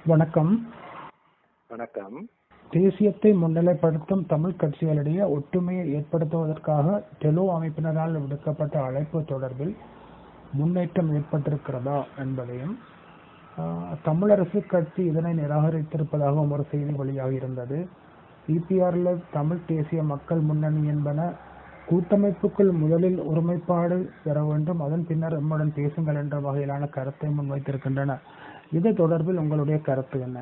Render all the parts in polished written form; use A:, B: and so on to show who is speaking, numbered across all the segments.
A: வணக்கம்.
B: வணக்கம்.
A: தேசியத்தை முன்னிலைப்படுத்தும் தமிழ் கட்சிகளிடையே ஒற்றுமையை ஏற்படுத்துவதற்காக டெலோ அமைப்பினரால் விடுக்கப்பட்ட அழைப்பு தொடர்பில் முன்னேற்றம் ஏற்பட்டிருக்கிறதா என்பதையும், தமிழரசு கட்சி இதனை நிராகரித்திருப்பதாகவும் ஒரு செய்தி வெளியாகியிருந்தது. இபிஆர்ல தமிழ் தேசிய மக்கள் முன்னணி என்பன கூட்டமைப்புக்குள் முதலில் ஒருமைப்பாடு பெற வேண்டும், அதன் பின்னர் எம்முடன் பேசுங்கள் என்ற வகையிலான கருத்தை முன்வைத்திருக்கின்றன. இது தொடர்பில் உங்களுடைய கருத்து என்ன?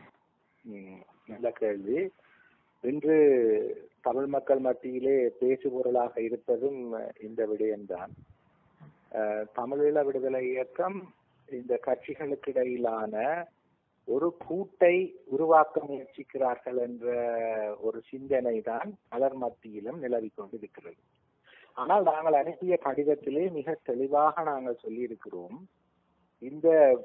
B: நல்ல கேள்வி. இன்று தமிழ் மக்கள் மத்தியிலே பேசுபொருளாக இருப்பதும் இந்த விடயம்தான். தமிழீழ விடுதலை இயக்கம் இந்த கட்சிகளுக்கு இடையிலான ஒரு கூட்டை உருவாக்க முயற்சிக்கிறார்கள் என்ற ஒரு சிந்தனை தான் பலர் மத்தியிலும் நிலவிக் கொண்டிருக்கிறது. ஆனால் நாங்கள் அனுப்பிய கடிதத்திலே மிக தெளிவாக நாங்கள் சொல்லியிருக்கிறோம், இந்த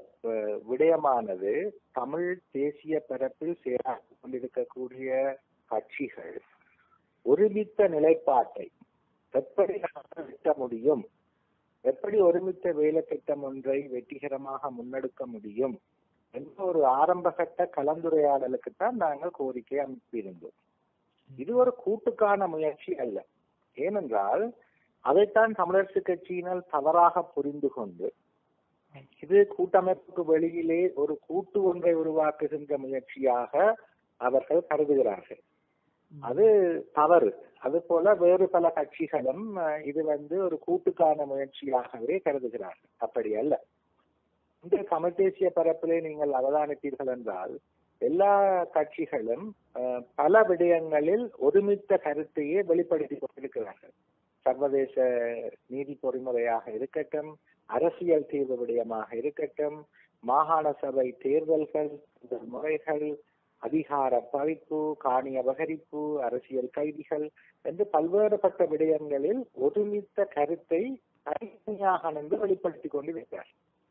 B: விடயமானது தமிழ் தேசிய பரப்பில் செயலாற்றிக் கொண்டிருக்கக்கூடிய கட்சிகள் ஒருமித்த நிலைப்பாட்டை எப்படி எட்ட முடியும், எப்படி ஒருமித்த வேலை திட்டம் ஒன்றை வெற்றிகரமாக முன்னெடுக்க முடியும் என்ற ஒரு ஆரம்பகட்ட கலந்துரையாடலுக்குத்தான் நாங்கள் கோரிக்கை அனுப்பியிருந்தோம். இது ஒரு கூட்டுக்கான முயற்சி அல்ல. ஏனென்றால் அதைத்தான் தமிழரசு கட்சியினால் தவறாக புரிந்து கொண்டு இது கூட்டமைப்புக்கு வெளியிலே ஒரு கூட்டு ஒன்றை உருவாக்குகின்ற முயற்சியாக அவர்கள் கருதுகிறார்கள். அது தவறு. அது போல வேறு பல கட்சிகளும் இது ஒரு கூட்டுக்கான முயற்சியாகவே கருதுகிறார்கள். அப்படி அல்ல. இந்த தமிழ் தேசிய பரப்பிலே நீங்கள் அவதானித்தீர்கள் என்றால் எல்லா கட்சிகளும் பல விடயங்களில் ஒருமித்த கருத்தையே வெளிப்படுத்திக் கொண்டிருக்கிறார்கள். சர்வதேச நீதி பொறிமுறையாக இருக்கட்டும், அரசியல் தீர்வு விடயமாக இருக்கட்டும், மாகாண சபை தேர்தல்கள், முறைகள், அதிகார பறிப்பு, காணி அபகரிப்பு, அரசியல் கைதிகள் என்று பல்வேறுபட்ட விடயங்களில் ஒருமித்த கருத்தை தனித்தனியாக நின்று வெளிப்படுத்திக் கொண்டிருக்கிறார்.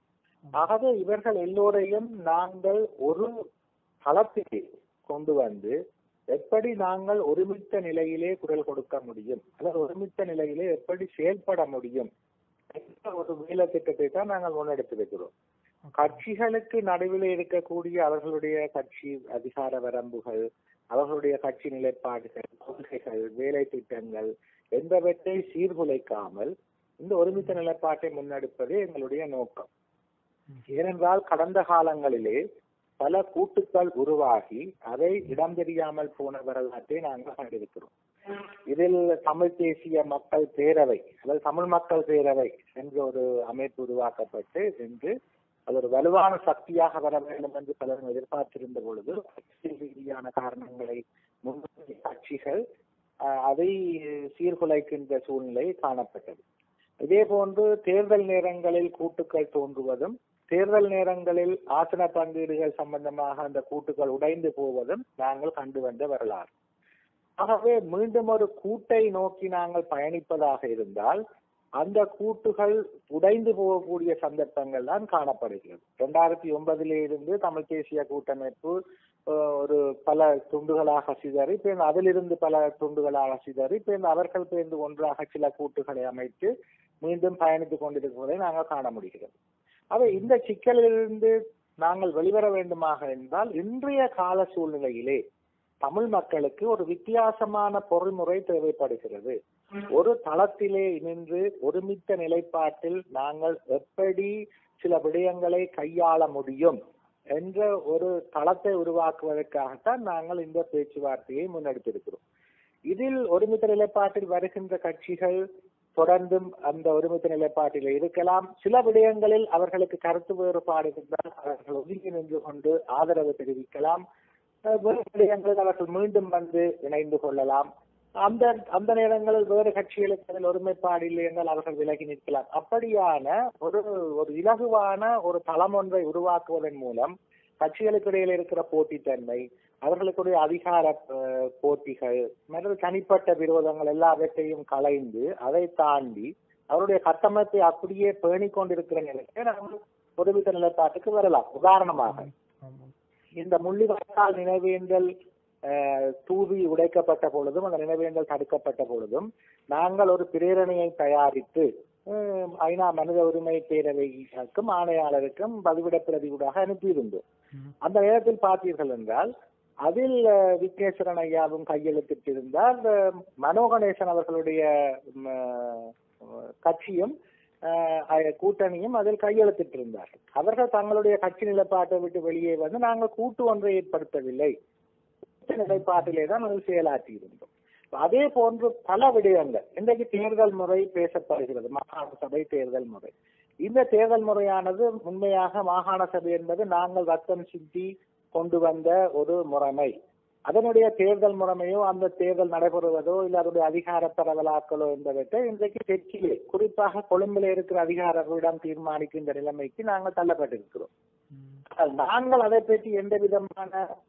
B: ஆகவே இவர்கள் எல்லோரையும் நாங்கள் ஒரு தளத்திலே கொண்டு வந்து எப்படி நாங்கள் ஒருமித்த நிலையிலே குரல் கொடுக்க முடியும், அல்லது ஒருமித்த நிலையிலே எப்படி செயல்பட முடியும் என்ற ஒரு வேலை திட்டத்தை தான் நாங்கள் முன்னெடுத்திருக்கிறோம். கட்சிகளுக்கு நடுவில் இருக்கக்கூடிய அவர்களுடைய கட்சி அதிகார வரம்புகள், அவர்களுடைய கட்சி நிலைப்பாடுகள், கொள்கைகள், வேலை திட்டங்கள் என்பவற்றை சீர்குலைக்காமல் இந்த ஒருமித்த நிலைப்பாட்டை முன்னெடுப்பதே எங்களுடைய நோக்கம். ஏனென்றால் கடந்த காலங்களிலே பல கூட்டுக்கள் உருவாகி அதை இடம் தெரியாமல் போன வரலாற்றை நாங்கள் கண்டிருக்கிறோம். இதில் தமிழ் தேசிய மக்கள் பேரவை, அதாவது தமிழ் மக்கள் பேரவை என்ற ஒரு அமைப்பு உருவாக்கப்பட்டு இன்று அது ஒரு வலுவான சக்தியாக வர வேண்டும் என்று பலரும் எதிர்பார்த்திருந்த பொழுது அரசியல் ரீதியான காரணங்களை முன்னிறுத்திய கட்சிகள் அதை சீர்குலைக்கின்ற சூழ்நிலை காணப்பட்டது. இதே போன்று தேர்தல் நேரங்களில் கூட்டுக்கள் தோன்றுவதும், தேர்தல் நேரங்களில் ஆசன பங்கீடுகள் சம்பந்தமாக அந்த கூட்டுகள் உடைந்து போவதும் நாங்கள் கண்டு வந்த வரலாறு. ஆகவே மீண்டும் ஒரு கூட்டை நோக்கி நாங்கள் பயணிப்பதாக இருந்தால் அந்த கூட்டுகள் உடைந்து போகக்கூடிய சந்தர்ப்பங்கள் தான் காணப்படுகிறது. 2009 இருந்து தமிழ் தேசிய கூட்டமைப்பு ஒரு பல துண்டுகளாக சிதறி, அதிலிருந்து பல துண்டுகளாக சிதறி, அவர்கள் பேர்ந்து ஒன்றாக சில கூட்டுகளை அமைத்து மீண்டும் பயணித்துக் கொண்டிருப்பதை நாங்கள் காண முடிகிறது. அவை இந்த சிக்கலிலிருந்து நாங்கள் வெளிவர வேண்டுமாக என்றால் இன்றைய கால சூழ்நிலையிலே தமிழ் மக்களுக்கு ஒரு வித்தியாசமான பொறிமுறை தேவைப்படுகிறது. ஒரு தளத்திலே நின்று ஒருமித்த நிலைப்பாட்டில் நாங்கள் எப்படி சில விடயங்களை கையாள முடியும் என்ற ஒரு தளத்தை உருவாக்குவதற்காகத்தான் நாங்கள் இந்த பேச்சுவார்த்தையை முன்னெடுத்திருக்கிறோம். இதில் ஒருமித்த நிலைப்பாட்டில் வருகின்ற கட்சிகள் தொடர்ந்தும் அந்த ஒருமித்த நிலைப்பாட்டில் இருக்கலாம். சில விடயங்களில் அவர்களுக்கு கருத்து வேறுபாடு இருந்தால் அவர்கள் ஒதுங்கி நின்று கொண்டு ஆதரவு தெரிவிக்கலாம். வேறு விடயங்களில் அவர்கள் மீண்டும் வந்து இணைந்து கொள்ளலாம். அந்த நேரங்களில் வேறு கட்சிகளுக்கு அதில் ஒருமைப்பாடு இல்லை என்றால் அவர்கள் விலகி நிற்கலாம். அப்படியான ஒரு இலகுவான ஒரு தளம் ஒன்றை உருவாக்குவதன் மூலம் கட்சிகளுக்கு இடையில் இருக்கிற போட்டித்தன்மை, அவர்களுக்குடைய அதிகார போட்டிகள் மற்றும் தனிப்பட்ட விரோதங்கள் எல்லாவற்றையும் களைந்து அதை தாண்டி அவருடைய கட்டமைப்பை அப்படியே பேணிக் கொண்டிருக்கிற நிலையை நாங்கள் ஒருமித்த நிலைப்பாட்டுக்கு வரலாம். உதாரணமாக இந்த முள்ளிவாய்க்கால் நினைவேந்தல் தூவி உடைக்கப்பட்ட பொழுதும், அந்த நினைவேந்தல் தடுக்கப்பட்ட பொழுதும் நாங்கள் ஒரு பிரேரணையை தயாரித்து ஐநா மனித உரிமை பேரவைக்கும் ஆணையாளருக்கும் பதிவிட பிரதிகூடாக அனுப்பியிருந்தோம். அந்த நேரத்தில் பார்த்தீர்கள் என்றால் அதில் விக்னேஸ்வரன் ஐயாவும் கையெழுத்திட்டிருந்தார். மனோ கணேசன் அவர்களுடைய கட்சியும் கூட்டணியும் அதில் கையெழுத்திட்டிருந்தார்கள். அவர்கள் தங்களுடைய கட்சி நிலைப்பாட்டை விட்டு வெளியே வந்து நாங்கள் கூட்டு ஒன்றை ஏற்படுத்தவில்லை, நிலைப்பாட்டிலே தான் அதில் செயலாற்றி இருந்தோம். அதே போன்று பல விடயங்கள் இன்றைக்கு தேர்தல் முறை பேசப்படுகிறது. மாகாண சபை தேர்தல் முறை, இந்த தேர்தல் முறையானது உண்மையாக மாகாண சபை என்பது நாங்கள் ரத்தம் சிந்தி கொண்டு வந்த ஒரு முறைமை. அதனுடைய தேர்தல் முறைமையோ அந்த தேர்தல் நடைபெறுவதோ இல்லை அதனுடைய அதிகார பரவலாக்கலோ என்பதை இன்றைக்கு தெற்கிலே குறிப்பாக கொழும்பிலே இருக்கிற அதிகாரிகளிடம் தீர்மானிக்கின்ற நிலைமைக்கு நாங்கள் தள்ளப்பட்டிருக்கிறோம். நாங்கள் அதை பற்றி எந்த விதமான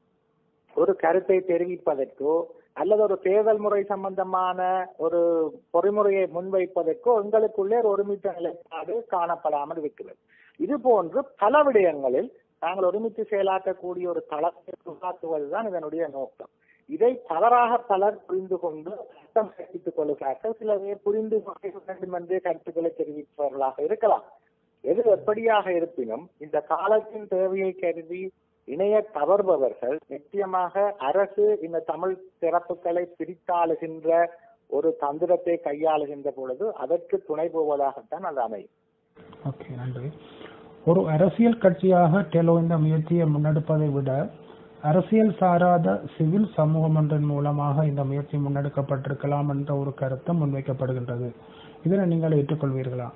B: ஒரு கருத்தை தெரிவிப்பதற்கோ அல்லது ஒரு தேர்தல் முறை சம்பந்தமான ஒரு பொறிமுறையை முன்வைப்பதற்கோ எங்களுக்குள்ளே ஒரு ஒருமித்த நிலைப்பாடு காணப்படாமல் இருக்கிறது. இது போன்று பல விடயங்களில் நாங்கள் ஒருமித்து செயலாற்றக்கூடிய ஒரு தளத்தை உருவாக்குவதுதான் இதனுடைய நோக்கம். இதை தவறாக பலர் புரிந்து கொண்டு அர்த்தம் கற்பித்துக் கொள்கிறார்கள். சில பேர் புரிந்து வேண்டும் என்றே கருத்துக்களை தெரிவிப்பவர்களாக இருக்கலாம். எது எப்படியாக இருப்பினும் இந்த காலத்தின் தேவையை கருதி இணைய தவறுபவர்கள் நிச்சயமாக அரசு இந்த தமிழ் சிறப்புகளை பிரித்தாளுகின்ற ஒரு தந்திரத்தை கையாளுகின்ற பொழுது அதற்கு துணை போவதாகத்தான் அது அமையும்.
A: ஓகே, நன்றி. ஒரு அரசியல் கட்சியாக டெலோ இந்த முயற்சியை முன்னெடுப்பதை விட அரசியல் சாராத சிவில் சமூகம் ஒன்றின் மூலமாக இந்த முயற்சி முன்னெடுக்கப்பட்டிருக்கலாம் என்ற ஒரு கருத்து முன்வைக்கப்படுகின்றது. இதனை நீங்கள் ஏற்றுக்கொள்வீர்களா?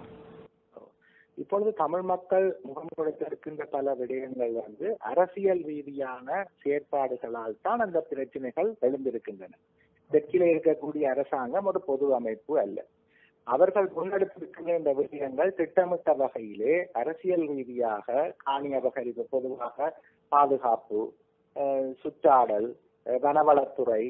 B: இப்பொழுது தமிழ் மக்கள் முகம் கொடுத்திருக்கின்ற பல விடயங்கள் அரசியல் ரீதியான செயற்பாடுகளால் தான் அந்த பிரச்சனைகள் எழுந்திருக்கின்றன. தெற்கிலே இருக்கக்கூடிய அரசாங்கம் ஒரு பொது அமைப்பு அல்ல. அவர்கள் முன்னெடுத்திருக்கின்ற இந்த விஷயங்கள் திட்டமிட்ட வகையிலே அரசியல் ரீதியாக காணி அபகரிப்பு, பொதுவாக பாதுகாப்பு, சுற்றாடல், வனவளத்துறை,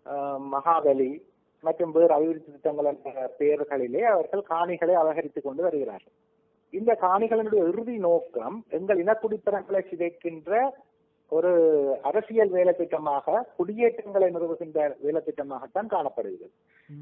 B: மகாபலி மற்றும் வேறு அபிவிருத்தி திட்டங்கள் என்ற பெயர்களிலே அவர்கள் காணிகளை அபகரித்துக் கொண்டு வருகிறார்கள். இந்த காணிகளினுடைய இறுதி நோக்கம் எங்கள் இனக்குடித்தனங்களை சிதைக்கின்ற ஒரு அரசியல் வேலை திட்டமாக, குடியேற்றங்களை நிறுவுகின்ற வேலை திட்டமாகத்தான் காணப்படுகிறது.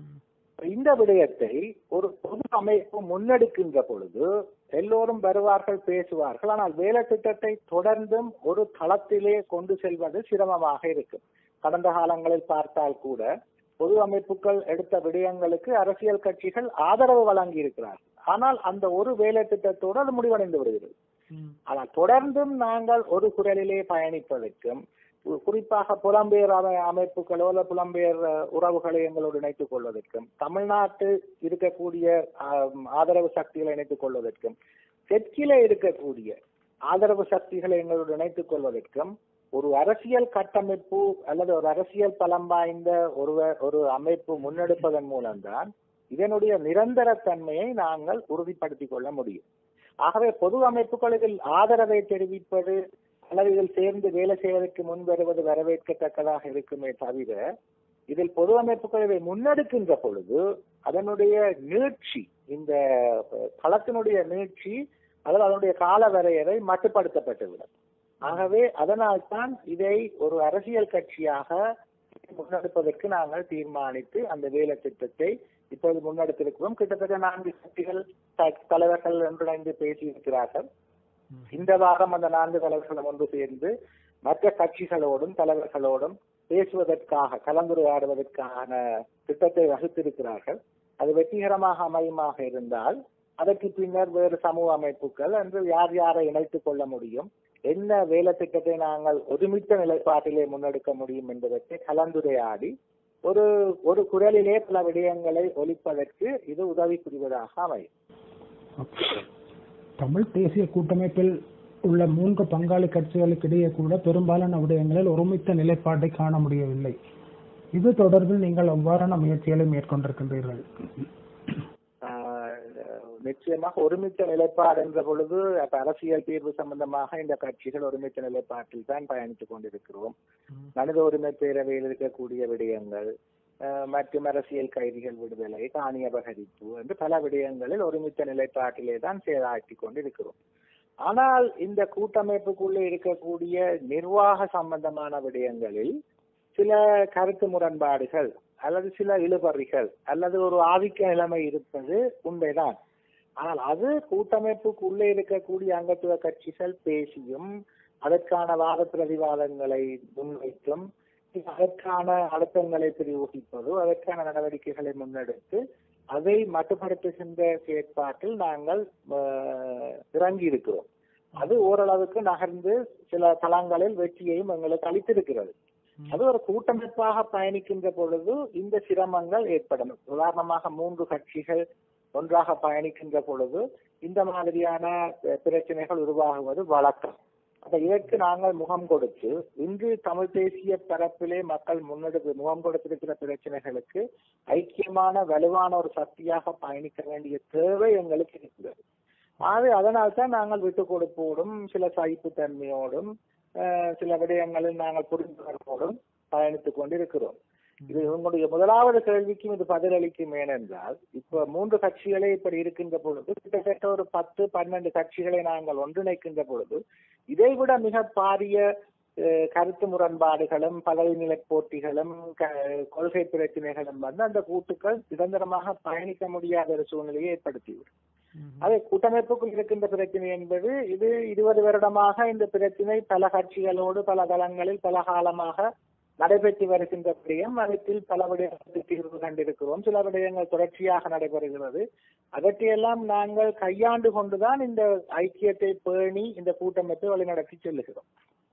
B: இந்த விடயத்தை ஒரு பொது அமைப்பு முன்னெடுக்கின்ற பொழுது எல்லோரும் வருவார்கள், பேசுவார்கள். ஆனால் வேலை திட்டத்தை தொடர்ந்தும் ஒரு தளத்திலே கொண்டு செல்வது சிரமமாக இருக்கும். கடந்த காலங்களில் பார்த்தால் கூட பொது அமைப்புகள் எடுத்த விடயங்களுக்கு அரசியல் கட்சிகள் ஆதரவு வழங்கி இருக்கிறார்கள். ஆனால் அந்த ஒரு வேலை திட்டத்தோடு அது முடிவடைந்து வருகிறது. ஆனால் தொடர்ந்தும் நாங்கள் ஒரு குரலிலே பயணிப்பதற்கும், குறிப்பாக புலம்பெயர் அமைப்புகளோ அல்ல புலம்பெயர் உறவுகளை எங்களோடு இணைத்துக் கொள்வதற்கும், தமிழ்நாட்டு இருக்கக்கூடிய ஆதரவு சக்திகளை இணைத்துக் கொள்வதற்கும், தெற்கிலே இருக்கக்கூடிய ஆதரவு சக்திகளை எங்களோடு இணைத்துக் கொள்வதற்கும் ஒரு அரசியல் கட்டமைப்பு அல்லது ஒரு அரசியல் பலம் வாய்ந்த ஒரு அமைப்பு முன்னெடுப்பதன் மூலம்தான் இதனுடைய நிரந்தர தன்மையை நாங்கள் உறுதிப்படுத்திக் கொள்ள முடியும். ஆகவே பொது அமைப்புகள் இதில் ஆதரவை தெரிவிப்பது அல்லது இதில் சேர்ந்து வேலை செய்வதற்கு முன் வருவது வரவேற்கத்தக்கதாக இருக்குமே தவிர, இதில் பொது அமைப்புகள் இதை முன்னெடுக்கின்ற பொழுது அதனுடைய நீட்சி, இந்த களத்தினுடைய நீட்சி அதாவது அதனுடைய கால வரையறை மட்டுப்படுத்தப்பட்டுவிடும். ஆகவே அதனால்தான் இதை ஒரு அரசியல் கட்சியாக முன்னெடுப்பதற்கு நாங்கள் தீர்மானித்து அந்த வேலை திட்டத்தை இப்போது முன்னெடுத்திருக்கிறோம். கிட்டத்தட்ட 4 கட்சிகள் தலைவர்கள் ஒன்றிணைந்து பேசியிருக்கிறார்கள். இந்த வாரம் அந்த 4 தலைவர்களும் ஒன்று சேர்ந்து மற்ற கட்சிகளோடும் தலைவர்களோடும் பேசுவதற்காக, கலந்துரையாடுவதற்கான திட்டத்தை வகுத்திருக்கிறார்கள். அது வெற்றிகரமாக அமையுமாக இருந்தால் அதற்கு பின்னர் வேறு சமூக அமைப்புகள் என்று யார் யாரை இணைத்துக் கொள்ள முடியும், என்ன வேலை திட்டத்தை நாங்கள் ஒருமித்த நிலைப்பாட்டிலே முன்னெடுக்க முடியும் என்பதற்கு கலந்துரையாடி ஒரு குரலிலே பல விடயங்களை ஒலிப்பதற்கு இது உதவி புரிவதாக அமையும்.
A: தமிழ் தேசிய கூட்டமைப்பில் உள்ள 3 பங்காளி கட்சிகளுக்கு இடையே கூட பெரும்பாலான விடயங்களில் ஒருமித்த நிலைப்பாட்டை காண முடியவில்லை. இது தொடர்பில் நீங்கள் எவ்வாறான முயற்சிகளை மேற்கொண்டிருக்கின்றீர்கள்?
B: நிச்சயமாக ஒருமித்த நிலைப்பாடு என்ற பொழுது அரசியல் தீர்வு சம்பந்தமாக இந்த கட்சிகள் ஒருமித்த நிலைப்பாட்டில் தான் பயணித்துக் கொண்டிருக்கிறோம். மனித உரிமை பேரவையில் இருக்கக்கூடிய விடயங்கள் மற்றும் அரசியல் கைதிகள் விடுதலை, காணி அபகரிப்பு என்று பல விடயங்களில் ஒருமித்த நிலைப்பாட்டிலே தான் செயலாற்றி கொண்டிருக்கிறோம். ஆனால் இந்த கூட்டமைப்புக்குள்ளே இருக்கக்கூடிய நிர்வாக சம்பந்தமான விடயங்களில் சில கருத்து முரண்பாடுகள் அல்லது சில இழுபறிகள் அல்லது ஒரு ஆதிக்க நிலைமை இருப்பது உண்மைதான். ஆனால் அது கூட்டமைப்புக்குள்ளே இருக்கக்கூடிய அங்கத்துவ கட்சிகள் பேசியும் அதற்கான வாத பிரதிவாதங்களை முன்வைத்தும் அதற்கான அழுத்தங்களை பிரயோகிப்பதோ அதற்கான நடவடிக்கைகளை முன்னெடுத்து அதை மட்டுப்படுத்துகின்ற செயற்பாட்டில் நாங்கள் இறங்கி இருக்கிறோம். அது ஓரளவுக்கு நகர்ந்து சில தளங்களில் வெற்றியையும் எங்களுக்கு அளித்திருக்கிறது. அது ஒரு கூட்டமைப்பாக பயணிக்கின்ற பொழுது இந்த சிரமங்கள் ஏற்படும். உதாரணமாக 3 கட்சிகள் ஒன்றாக பயணிக்கின்ற பொழுது இந்த மாதிரியான பிரச்சனைகள் உருவாகுவது வழக்கம். அப்ப இதற்கு நாங்கள் முகம் கொடுத்து இன்று தமிழ் தேசிய தரப்பிலே மக்கள் முகம் கொடுத்திருக்கிற பிரச்சனைகளுக்கு ஐக்கியமான வலுவான ஒரு சக்தியாக பயணிக்க வேண்டிய தேவை எங்களுக்கு இருக்கிறது. அதனால்தான் நாங்கள் விட்டு கொடுப்போடும் சில சகிப்புத்தன்மையோடும் சில விடயங்களில் நாங்கள் புரிந்துணர்வோடும் பயணித்துக் கொண்டிருக்கிறோம். இது உங்களுடைய முதலாவது கேள்விக்கும் இது பதிலளிக்கும். ஏனென்றால் இப்ப 3 கட்சிகளே இப்படி இருக்கின்ற பொழுது கிட்டத்தட்ட ஒரு 10-12 கட்சிகளை நாங்கள் ஒன்றிணைக்கின்ற பொழுது இதைவிட மிக பாரிய கருத்து முரண்பாடுகளும் பதவி நிலை போட்டிகளும் கொள்கை பிரச்சனைகளும் வந்து அந்த கூட்டுக்கள் நிரந்தரமாக பயணிக்க முடியாத ஒரு சூழ்நிலையை ஏற்படுத்திவிடும். அது கூட்டமைப்புக்குள் இருக்கின்ற பிரச்சனை என்பது இது 20 வருடமாக இந்த பிரச்சனை பல கட்சிகளோடு பல தளங்களில் பல காலமாக நடைபெற்று வருகின்ற விடயம். அதற்கில் பல விடயங்களுக்கு தீர்வு கண்டிருக்கிறோம். சில விடயங்கள் தொடர்ச்சியாக நடைபெறுகிறது. அவற்றையெல்லாம் நாங்கள் கையாண்டு கொண்டுதான் இந்த ஐக்கியத்தை பேணி இந்த கூட்டமைப்பை வழிநடத்தி செல்லுகிறோம்.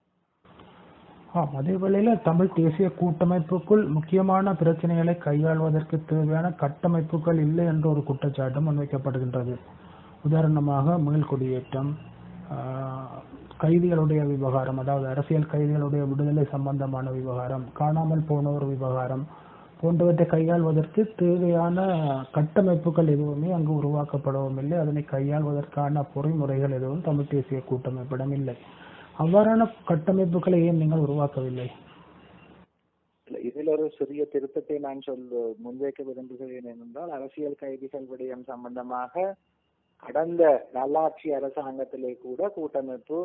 A: அதே வேளையில தமிழ் தேசிய கூட்டமைப்புக்குள் முக்கியமான பிரச்சனைகளை கையாள்வதற்கு தேவையான கட்டமைப்புகள் இல்லை என்ற ஒரு குற்றச்சாட்டும் முன்வைக்கப்படுகின்றது. உதாரணமாக மீள்குடியேற்றம், கைதிகளுடைய விவகாரம், அதாவது அரசியல் கைதிகளுடைய விடுதலை சம்பந்தமான விவகாரம், காணாமல் போனோர் விவகாரம் போன்றவற்றை கையாள்வதற்கு தேவையான கட்டமைப்புகள் எதுவுமே அங்கு உருவாக்கப்படவும் இல்லை. அதனை கையாள்வதற்கான பொறிமுறைகள் எதுவும் தமிழ் தேசிய கூட்டமைப்பிடம் இல்லை. அவ்வாறான கட்டமைப்புகளை ஏன் நீங்கள் உருவாக்கவில்லை?
B: இதில் ஒரு சிறிய திருத்தத்தை நான் முன்வைக்க விரும்புகிறேன். என்றால் அரசியல் கைதிகள் விடயம் சம்பந்தமாக கடந்த நல்லாட்சி அரசாங்கத்திலே கூட கூட்டமைப்பு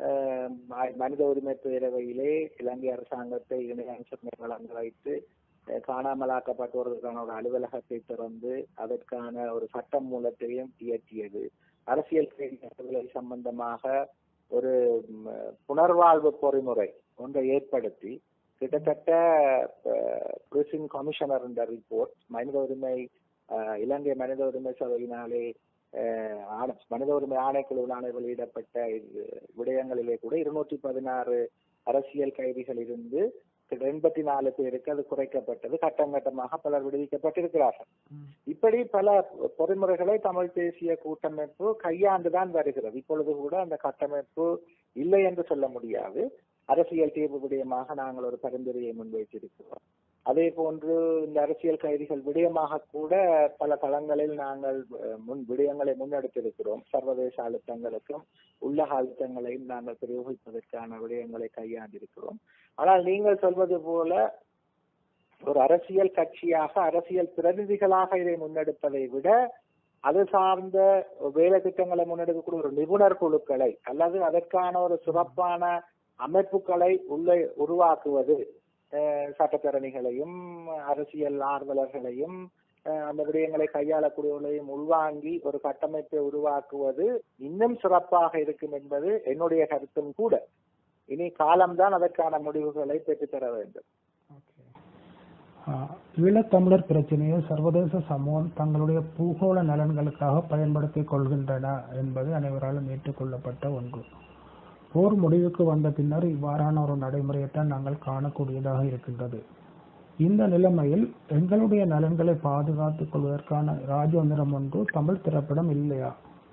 B: மனித உரிமை பேரவையிலே இலங்கை அரசாங்கத்தை இணையமைச்சர் வழங்க வைத்து காணாமலாக்கப்பட்டவர்களுக்கான ஒரு அலுவலகத்தை திறந்து அதற்கான ஒரு சட்ட மூலத்தையும் இயற்றியது. அரசியல் கைதிகளை சம்பந்தமாக ஒரு புனர்வாழ்வு பொறிமுறை ஒன்றை ஏற்படுத்தி கிட்டத்தட்ட பிரிசன் கமிஷனர் என்ற ரிப்போர்ட் இலங்கை மனித உரிமை சபையினாலே மனித உரிமை ஆணைக்குழுவினாலே வெளியிடப்பட்ட விடயங்களிலே கூட 216 அரசியல் கைதிகள் இருந்து 84 பேருக்கு அது குறைக்கப்பட்டது. கட்டம் கட்டமாக பலர் விடுவிக்கப்பட்டிருக்கிறார்கள். இப்படி பல பொறிமுறைகளை தமிழ் தேசிய கூட்டமைப்பு கையாண்டுதான் வருகிறது. இப்பொழுது கூட அந்த கட்டமைப்பு இல்லை என்று சொல்ல முடியாது. அரசியல் தீர்வு விடயமாக நாங்கள் ஒரு பரிந்துரையை முன்வைத்திருக்கிறோம். அதே போன்று இந்த அரசியல் கைதிகள் விடயமாக கூட பல தளங்களில் நாங்கள் விடயங்களை முன்னெடுத்திருக்கிறோம். சர்வதேச அழுத்தங்களுக்கும் உள்ளக அழுத்தங்களையும் நாங்கள் பிரயோகிப்பதற்கான விடயங்களை கையாண்டிருக்கிறோம். ஆனால் நீங்கள் சொல்வது போல ஒரு அரசியல் கட்சியாக அரசியல் பிரதிநிதிகளாக இதை முன்னெடுப்பதை விட அது சார்ந்த வேலை திட்டங்களை முன்னெடுக்கக்கூடிய ஒரு நிபுணர் குழுக்களை அல்லது அதற்கான ஒரு சிறப்பான அமைப்புகளை உருவாக்குவது, சட்டத்தரணிகளையும் அரசியல் ஆர்வலர்களையும் அந்த விடயங்களை கையாளக்கூடியவர்களையும் உள்வாங்கி ஒரு கட்டமைப்பை உருவாக்குவது இன்னும் சிறப்பாக இருக்கும் என்பது என்னுடைய கருத்தும் கூட. இனி காலம்தான் அதற்கான முடிவுகளை பெற்றுத்தர வேண்டும்.
A: ஈழத்தமிழர் பிரச்சனையை சர்வதேச சமூகம் தங்களுடைய பூகோள நலன்களுக்காக பயன்படுத்திக் கொள்கின்றன என்பது அனைவராலும் ஏற்றுக்கொள்ளப்பட்ட ஒன்று. போர் முடிவுக்கு வந்த பின்னர் இவ்வாறான ஒரு நடைமுறையைத்தான் நாங்கள் காணக்கூடியதாக இருக்கின்றது. இந்த நிலைமையில் எங்களுடைய நலன்களை பாதுகாத்துக் கொள்வதற்கான ராஜதந்திரம் ஒன்று தமிழ் தரப்பிடம் இல்லையா?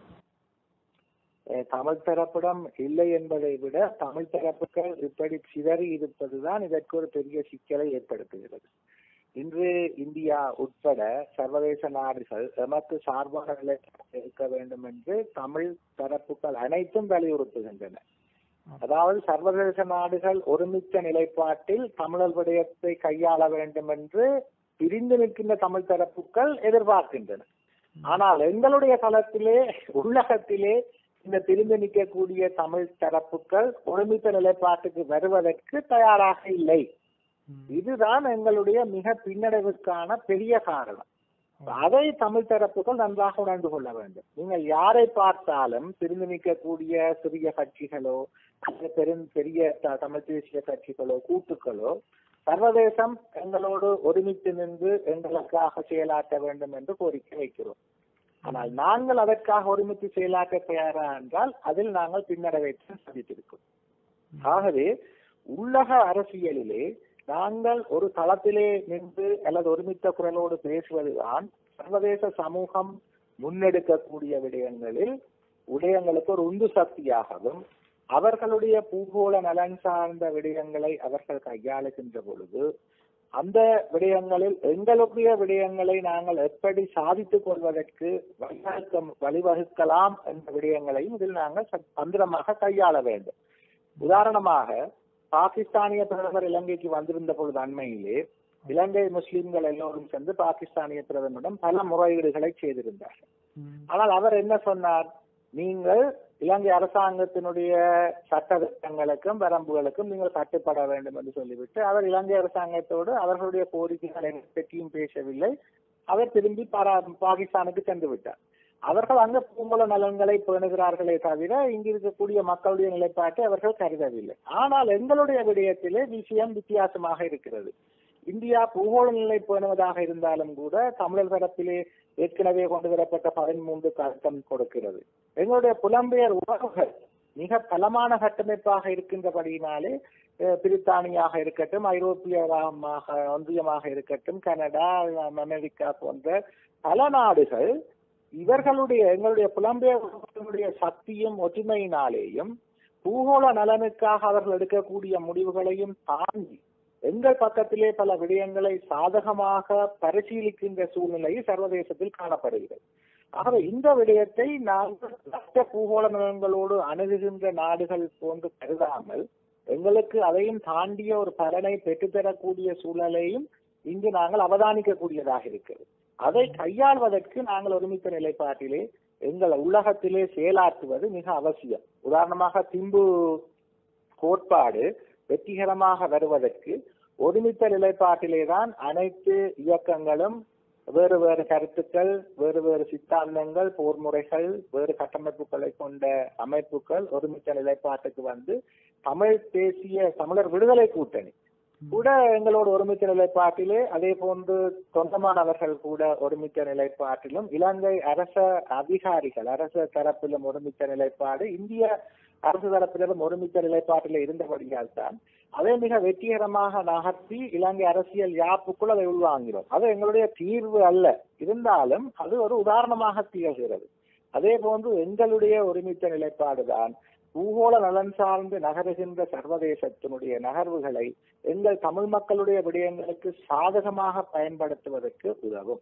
B: தமிழ் தரப்பிடம் இல்லை என்பதை விட தமிழ் தரப்புகள் இப்படி சிதறி இருப்பதுதான் இதற்கு ஒரு பெரிய சிக்கலை ஏற்படுத்துகிறது. இன்று இந்தியா உட்பட சர்வதேச நாடுகள் எமக்கு சார்பான நிலை இருக்க வேண்டும் என்று தமிழ் தரப்புகள் அனைத்தும் வலியுறுத்துகின்றன. அதாவது சர்வதேச நாடுகள் ஒருமித்த நிலைப்பாட்டில் தமிழர் விடயத்தை கையாள வேண்டும் என்று பிரிந்து நிற்கின்ற தமிழ் தரப்புகள் எதிர்பார்க்கின்றன. ஆனால் எங்களுடைய தளத்திலே உள்ளகத்திலே இந்த பிரிந்து நிற்கக்கூடிய தமிழ் தரப்புகள் ஒருமித்த நிலைப்பாட்டுக்கு வருவதற்கு தயாராக இல்லை. இதுதான் எங்களுடைய மிக பின்னடைவுக்கான பெரிய காரணம். அதை தமிழ் தரப்புகள் நன்றாக உணர்ந்து கொள்ள வேண்டும். நீங்கள் யாரை பார்த்தாலும் பிரிந்து நிற்கக்கூடிய சிறிய கட்சிகளோ அல்லது பெரிய தமிழ் தேசிய கட்சிகளோ கூட்டுக்களோ சர்வதேசம் எங்களோடு ஒருமித்து நின்று எங்களுக்காக செயலாற்ற வேண்டும் என்று கோரிக்கை வைக்கிறோம். ஆனால் நாங்கள் அதற்காக ஒருமித்து செயலாற்ற தயாரா என்றால் அதில் நாங்கள் பின்னடைவைத்தான் சந்தித்திருக்கிறோம். ஆகவே உள்ளக அரசியலிலே நாங்கள் ஒரு தளத்திலே நின்று அல்லது ஒருமித்த குரலோடு பேசுவதுதான் சர்வதேச சமூகம் முன்னெடுக்கக்கூடிய விடயங்களுக்கு ஒரு உந்து சக்தியாகவும் அவர்களுடைய பூகோள நலன் சார்ந்த விடயங்களை அவர்கள் கையாளுகின்ற பொழுது அந்த விடயங்களில் எங்களுடைய விடயங்களை நாங்கள் எப்படி சாதித்துக் கொள்வதற்கு வழிவகுக்கலாம் என்ற விடயங்களையும் இதில் நாங்கள் தந்திரமாக கையாள வேண்டும். உதாரணமாக பாகிஸ்தானிய பிரதமர் இலங்கைக்கு வந்திருந்த பொழுது அண்மையிலே இலங்கை முஸ்லிம்கள் எல்லோரும் சேர்ந்து பாகிஸ்தானிய பிரதமரிடம் பல முறையீடுகளை செய்திருந்தார்கள். ஆனால் அவர் என்ன சொன்னார்? நீங்கள் இலங்கை அரசாங்கத்தினுடைய சட்ட திட்டங்களுக்கும் வரம்புகளுக்கும் நீங்கள் கட்டுப்பட வேண்டும் என்று சொல்லிவிட்டு அவர் இலங்கை அரசாங்கத்தோடு அவர்களுடைய கோரிக்கைகளை பற்றியும் பேசவில்லை. அவர் திரும்பி பாகிஸ்தானுக்கு சென்று விட்டார். அவர்கள் அங்க பூங்கோள நலன்களை பேணுகிறார்களே தவிர இங்கு இருக்கக்கூடிய மக்களுடைய நிலைப்பாட்டை அவர்கள் கருதவில்லை. ஆனால் எங்களுடைய விடயத்திலே விஷயம் வித்தியாசமாக இருக்கிறது. இந்தியா பூகோள நிலை பேணுவதாக இருந்தாலும் கூட தமிழர் தரப்பிலே ஏற்கனவே கொண்டு வரப்பட்ட 13 அர்த்தம் கொடுக்கிறது. எங்களுடைய புலம்பெயர் உறவுகள் மிக பலமான கட்டமைப்பாக இருக்கின்றபடியினாலே பிரித்தானியாக இருக்கட்டும், ஐரோப்பிய ஒன்றியமாக இருக்கட்டும், கனடா, அமெரிக்கா போன்ற பல நாடுகள் எங்களுடைய புலம்பெயர்களுடைய சக்தியும் ஒற்றுமையினாலேயும் பூகோள நலனுக்காக அவர்கள் எடுக்கக்கூடிய முடிவுகளையும் தாண்டி எங்கள் பக்கத்திலே பல விடயங்களை சாதகமாக பரிசீலிக்கின்ற சூழ்நிலை சர்வதேசத்தில் காணப்படுகிறது. ஆகவே இந்த விடயத்தை நாங்கள் மற்ற பூகோள நலன்களோடு அணுகுகின்ற நாடுகள் போன்று கருதாமல் எங்களுக்கு அதையும் தாண்டிய ஒரு பலனை பெற்றுத்தரக்கூடிய சூழலையும் இங்கு நாங்கள் அவதானிக்கக்கூடியதாக இருக்கிறது. அதை கையாள்வதற்கு நாங்கள் ஒருமித்த நிலைப்பாட்டிலே எங்கள் உலகத்திலே செயலாற்றுவது மிக அவசியம். உதாரணமாக திம்பு கோட்பாடு வெற்றிகரமாக வருவதற்கு ஒருமித்த நிலைப்பாட்டிலேதான் அனைத்து இயக்கங்களும் வேறு வேறு கருத்துக்கள், வேறு வேறு சித்தாந்தங்கள், போர் முறைகள், வேறு கட்டமைப்புகளை கொண்ட அமைப்புகள் ஒருமித்த நிலைப்பாட்டுக்கு வந்து தமிழர் விடுதலை கூட்டணி கூட எங்களோட ஒருமித்த நிலைப்பாட்டிலே, அதே போன்று தொண்டமானவர்கள் கூட ஒருமித்த நிலைப்பாட்டிலும், இலங்கை அரச தரப்பிலும் ஒருமித்த நிலைப்பாடு, இந்திய அரசு தரப்பிலும் ஒருமித்த நிலைப்பாட்டிலே இருந்தபடியால் தான் அதை மிக வெற்றிகரமாக நகர்த்தி இலங்கை அரசியல் யாப்புக்குள் அதை உள்வாங்கிறோம். அது எங்களுடைய தீர்வு அல்ல, இருந்தாலும் அது ஒரு உதாரணமாக திகழ்கிறது. அதே போன்று எங்களுடைய ஒருமித்த நிலைப்பாடுதான் பூகோள நலன் சார்ந்து நகருகின்ற சர்வதேசத்தினுடைய நகர்வுகளை எங்கள் தமிழ் மக்களுடைய விடயங்களுக்கு சாதகமாக பயன்படுத்துவதற்கு உதவும்.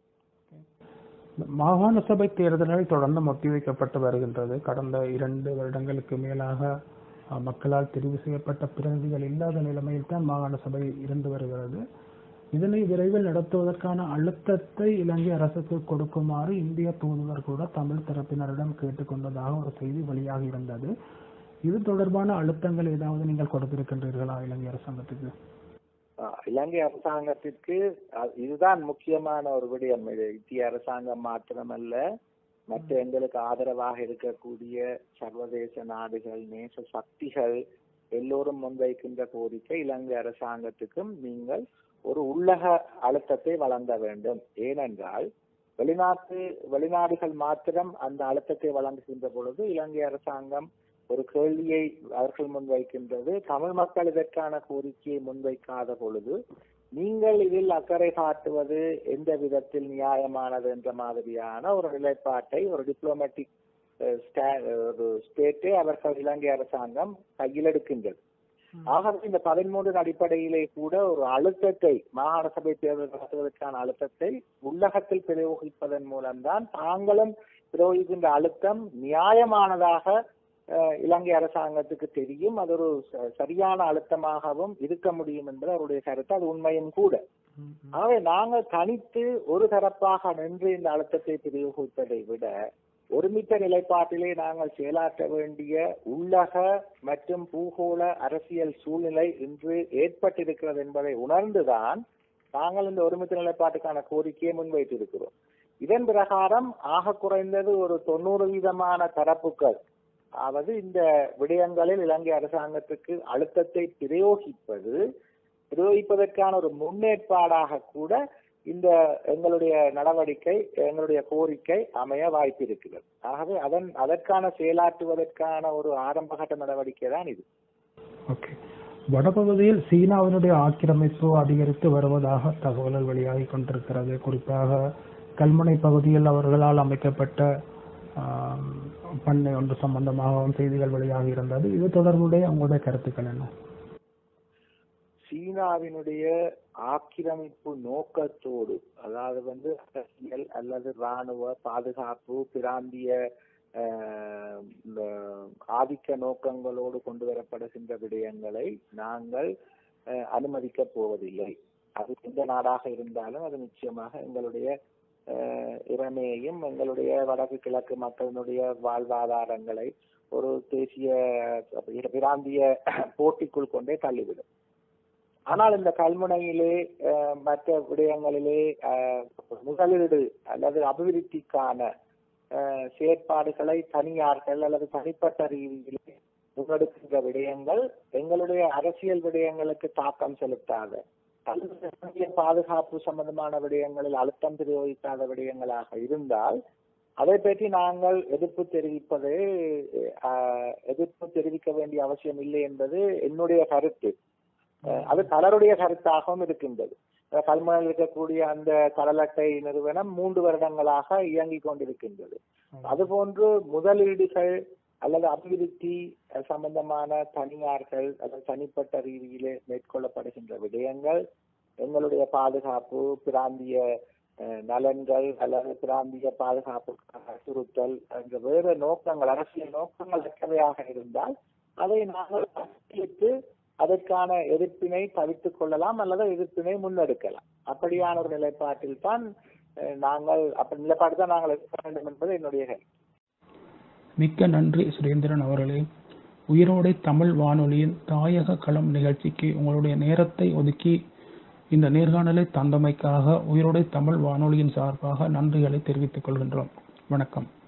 A: மாகாண சபை தேர்தல்கள் தொடர்ந்து ஒத்திவைக்கப்பட்டு வருகின்றது. கடந்த 2 வருடங்களுக்கு மேலாக மக்களால் தெரிவு செய்யப்பட்ட பிரதிநிதிகள் இல்லாத நிலைமையில் தான் மாகாண சபை இருந்து வருகிறது. இதனை விரைவில் நடத்துவதற்கான அழுத்தத்தை இலங்கை அரசுக்கு கொடுக்குமாறு இந்திய தூதுவர் கூட தமிழ் தரப்பினரிடம் கேட்டுக்கொண்டதாக ஒரு செய்தி வெளியாகி இருந்தது. இது தொடர்பான அழுத்தங்கள் ஏதாவது நீங்கள் கொடுத்திருக்கின்றீர்களா இலங்கை அரசாங்கத்துக்கு?
B: இலங்கை அரசாங்கத்திற்கு இதுதான் முக்கியமான ஒரு விடயம். இந்திய அரசாங்கம் மாத்திரமல்ல, மற்ற எங்களுக்கு ஆதரவாக இருக்கக்கூடிய சர்வதேச நாடுகள், நேச சக்திகள் எல்லோரும் முன்வைக்கின்ற கோரிக்கை இலங்கை அரசாங்கத்துக்கும் நீங்கள் ஒரு உள்ளக அழுத்தத்தை வழங்க வேண்டும். ஏனென்றால் வெளிநாடுகள் மாத்திரம் அந்த அழுத்தத்தை வழங்குகின்ற பொழுது இலங்கை அரசாங்கம் ஒரு கேள்வியை அவர்கள் முன்வைக்கின்றது. தமிழ் மக்கள் இதற்கான கோரிக்கையை முன்வைக்காத பொழுது நீங்கள் இதில் அக்கறை காட்டுவது எந்த விதத்தில் நியாயமானது என்ற மாதிரியான ஒரு நிலைப்பாட்டை, ஒரு டிப்ளோமேட்டிக் ஸ்டேட்டை அவர்கள் இலங்கை அரசாங்கம் கையில் எடுக்கின்றது. ஆகவே இந்த 13 அடிப்படையிலே கூட ஒரு அழுத்தத்தை, மாகாண சபை தேர்தல் நடத்துவதற்கான அழுத்தத்தை உள்ளகத்தில் பிரயோகிப்பதன் மூலம்தான் தாங்களும் பிரயோகிக்கின்ற அழுத்தம் நியாயமானதாக இலங்கை அரசாங்கத்துக்கு தெரியும். அது ஒரு சரியான அழுத்தமாகவும் இருக்க முடியும் என்பது அவருடைய கருத்து. அது உண்மையும் கூட. ஆகவே நாங்கள் தனித்து ஒரு தரப்பாக நின்று இந்த அழுத்தத்தை பிரயோகிப்பதை விட ஒருமித்த நிலைப்பாட்டிலே நாங்கள் செயலாற்ற வேண்டிய உள்ளக மற்றும் பூகோள அரசியல் சூழ்நிலை இன்று ஏற்பட்டிருக்கிறது என்பதை உணர்ந்துதான் நாங்கள் இந்த ஒருமித்த நிலைப்பாட்டுக்கான கோரிக்கையை முன்வைத்திருக்கிறோம். இதன் பிரகாரம் ஆக குறைந்தது ஒரு 90% தரப்புகள், அதாவது இந்த விடயங்களில் இலங்கை அரசாங்கத்துக்கு அழுத்தத்தை பிரயோகிப்பதற்கான ஒரு முன்னேற்பாடாக கூட இந்த எங்களுடைய நடவடிக்கை, எங்களுடைய கோரிக்கை அமைய வாய்ப்பு இருக்கிறது. ஆகவே அதற்கான செயலாற்றுவதற்கான ஒரு ஆரம்பகட்ட நடவடிக்கை தான் இது.
A: ஓகே. வடபகுதியில் சீனாவினுடைய ஆக்கிரமிப்பு அதிகரித்து வருவதாக தகவல்கள் வெளியாகி கொண்டிருக்கிறது. குறிப்பாக கல்முனை பகுதியில் அவர்களால் அமைக்கப்பட்ட பண்ணை ஒன்று சம்பந்தமாகவும் செய்திகள் வெளியாகி இருந்தது. இது தொடர்புடைய உங்களுடைய கருத்துக்கள் என்ன?
B: சீனாவினுடைய ஆக்கிரமிப்பு நோக்கத்தோடு, அதாவது அரசியல் அல்லது இராணுவ பாதுகாப்பு பிராந்திய ஆதிக்க நோக்கங்களோடு கொண்டு வரப்படுகின்ற விடயங்களை நாங்கள் அனுமதிக்கப் போவதில்லை. அது எந்த நாடாக இருந்தாலும் அது நிச்சயமாக எங்களுடைய இறைமையையும் எங்களுடைய வடக்கு கிழக்கு மக்களினுடைய வாழ்வாதாரங்களை ஒரு தேசிய பிராந்திய போட்டிக்குள் கொண்டே தள்ளிவிடும். ஆனால் இந்த கல்முனையிலே மற்ற விடயங்களிலே முதலீடு அல்லது அபிவிருத்திக்கான செயற்பாடுகளை தனியார்கள் அல்லது தனிப்பட்ட ரீதியிலே முன்னெடுக்கின்ற விடயங்கள் எங்களுடைய அரசியல் விடயங்களுக்கு தாக்கம் செலுத்தாத அல்லது பாதுகாப்பு சம்பந்தமான விடயங்களில் அழுத்தம் பிரயோகிக்காத விடயங்களாக இருந்தால் அதை பற்றி நாங்கள் எதிர்ப்பு தெரிவிக்க வேண்டிய அவசியம் இல்லை என்பது என்னுடைய கருத்து. அது பலருடைய கருத்தாகவும் இருக்கின்றது. கல்முனையில் இருக்கக்கூடிய அந்த கடல் அட்டை நிறுவனம் 3 வருடங்களாக இயங்கிக் கொண்டிருக்கின்றது. அதுபோன்று முதலீடுகள் அல்லது அபிவிருத்தி சம்பந்தமான தனியார்கள் அல்லது தனிப்பட்ட ரீதியிலே மேற்கொள்ளப்படுகின்ற விடயங்கள் எங்களுடைய பாதுகாப்பு பிராந்திய நலன்கள் அல்லது பிராந்திய பாதுகாப்பு அச்சுறுத்தல் என்ற வேறு நோக்கங்கள், அரசியல் நோக்கங்கள் அற்றவையாக இருந்தால் அதை நாங்கள் பரிசீலித்து அதற்கான எதிர்ப்பினை தவிர்த்துக் கொள்ளலாம் அல்லது எதிர்ப்பினை முன்னெடுக்கலாம். அப்படியான ஒரு நிலைப்பாட்டில் தான் நாங்கள் எடுக்க வேண்டும் என்பது என்னுடைய கருத்து.
A: மிக்க நன்றி சுரேந்திரன் அவர்களே. உயிரோடை தமிழ் வானொலியின் தாயக களம் நிகழ்ச்சிக்கு உங்களுடைய நேரத்தை ஒதுக்கி இந்த நேர்காணலை தந்தமைக்காக உயிரோடை தமிழ் வானொலியின் சார்பாக நன்றிகளை தெரிவித்துக் கொள்கின்றோம். வணக்கம்.